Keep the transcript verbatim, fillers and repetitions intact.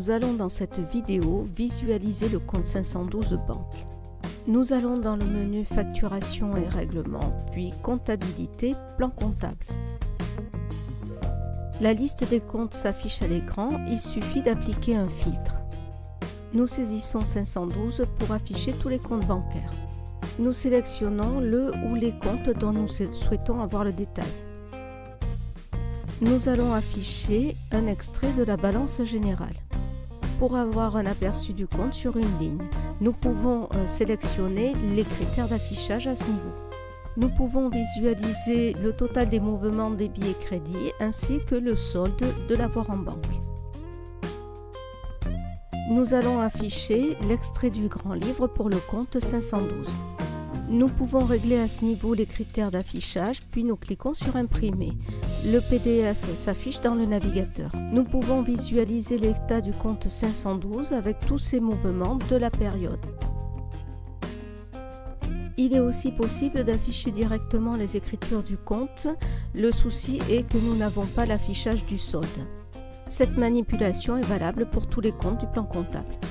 Nous allons dans cette vidéo visualiser le compte cinq cent douze banque. Nous allons dans le menu facturation et règlement, puis comptabilité, plan comptable. La liste des comptes s'affiche à l'écran, il suffit d'appliquer un filtre. Nous saisissons cinq cent douze pour afficher tous les comptes bancaires. Nous sélectionnons le ou les comptes dont nous souhaitons avoir le détail. Nous allons afficher un extrait de la balance générale. Pour avoir un aperçu du compte sur une ligne, nous pouvons euh, sélectionner les critères d'affichage à ce niveau. Nous pouvons visualiser le total des mouvements débit et crédit ainsi que le solde de l'avoir en banque. Nous allons afficher l'extrait du grand livre pour le compte cinq cent douze. Nous pouvons régler à ce niveau les critères d'affichage, puis nous cliquons sur imprimer. Le P D F s'affiche dans le navigateur. Nous pouvons visualiser l'état du compte cinq cent douze avec tous ses mouvements de la période. Il est aussi possible d'afficher directement les écritures du compte. Le souci est que nous n'avons pas l'affichage du solde. Cette manipulation est valable pour tous les comptes du plan comptable.